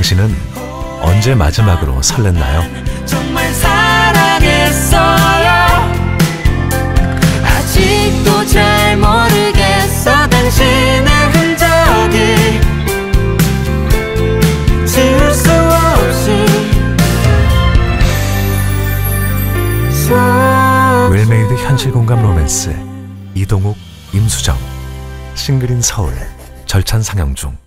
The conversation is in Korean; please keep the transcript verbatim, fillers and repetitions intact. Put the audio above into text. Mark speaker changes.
Speaker 1: 당신은 언제 마지막으로 설렜나요?
Speaker 2: 정말 사랑했어요. 아직도 잘 모르겠어. 당신의 흔적이 지울 수 없이
Speaker 1: 웰메이드 현실공감 로맨스 이동욱, 임수정 싱글인 서울 절찬 상영 중.